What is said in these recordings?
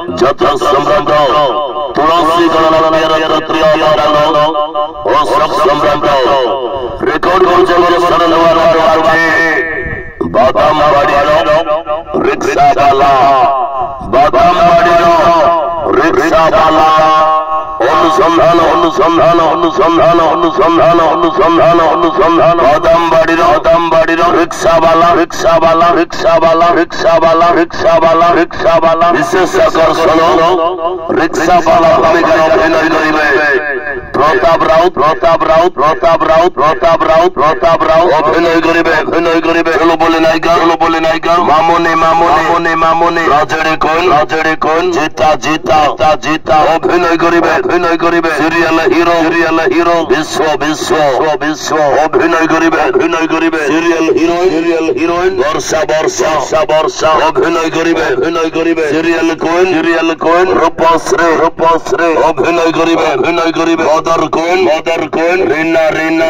যথা সম্ভ্রান্ত তুলসী গণনার তৃতীয় অবদান ও সব সম্ভ্রান্ত রেকর্ড করছে বলে শরণ আছে বাদাম বাড়ির রিক্সাওয়ালা বাদাম বাড়ির রিক্সাওয়ালা অনুসন্ধান অনুসন্ধান অনুসন্ধান অনুসন্ধান অনুসন্ধান অনুসন্ধান বাদাম বাড়ির রিক্সাওয়ালা রিক্সাওয়ালা রিক্সাওয়ালা রিক্সাওয়ালা রিক্সাওয়ালা রিক্সাওয়ালা বিশেষ আকর্ষণ রিক্সাওয়ালা ভূমিকায় অভিনয় করিবে প্রতাপ রাউত প্রতাপ রাউত প্রতাপ রাউত প্রতাপ রাউত প্রতাপ রাউত অভিনয় করিবে চলো বলে নায়িকা মামনি মামনি মামনি রাজেড়ে কোন জিতা জিতা জিতা অভিনয় করিবে সিরিয়াল হিরো বিশ্ব বিশ্ব বিশ্ব অভিনয় করিবে সিরিয়াল হিরোইন বর্ষা অভিনয় করিবে সিরিয়াল কোন রূপশ্রী অভিনয় করিবে মদর কোন রিনা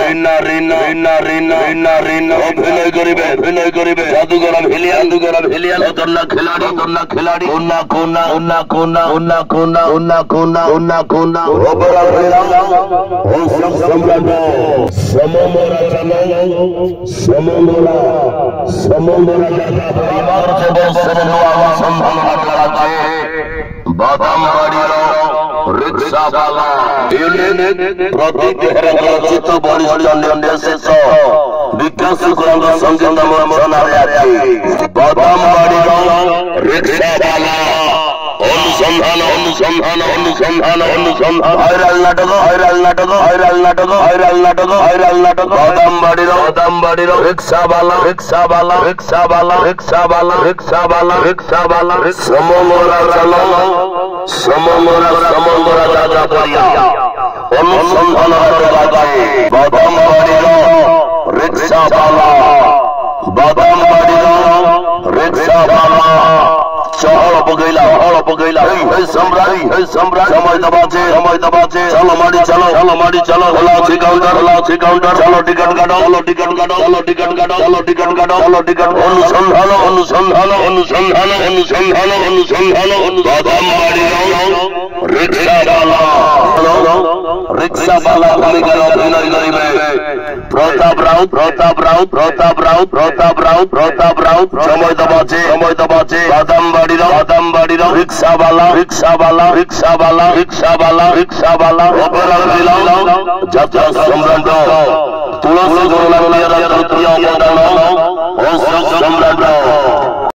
অভিনয় করিবে জাদুঘর ভিলিয়ান তন্না খেলাড়ি কোনা বাদাম বাড়ির রিক্সাওয়ালা প্রতীক রচিত বলিষ্ঠ নির্দেশ বিকাশ গ্রন্থ সংগীত শোনাবে আছে বাদাম বাড়ির রিক্সাওয়ালা অনুসন্ধান ভাইরাল নাটক বাদাম বাড়ির রিক্সাওয়ালা সমমরা দাদা করিয়া অনুসন্ধান বাদাম বাড়ির রিক্সাওয়ালা চহল পগইলা এই সম্রাট সময় দবাছে চলো মারি চলো লাউচি কাউন্টার চলো টিকট কাটো অনুসন্ধান বাদাম বাড়ির রিক্সাওয়ালা ভূমিকায় অভিনয় করিবে প্রতাপ রাউত সময় দবাছে বাদাম বাড়ির রিক্সাওয়ালা অপরাধ দিলাম যাত্রা সম্রান্ত তুলসী গণনার তৃতীয় অবদান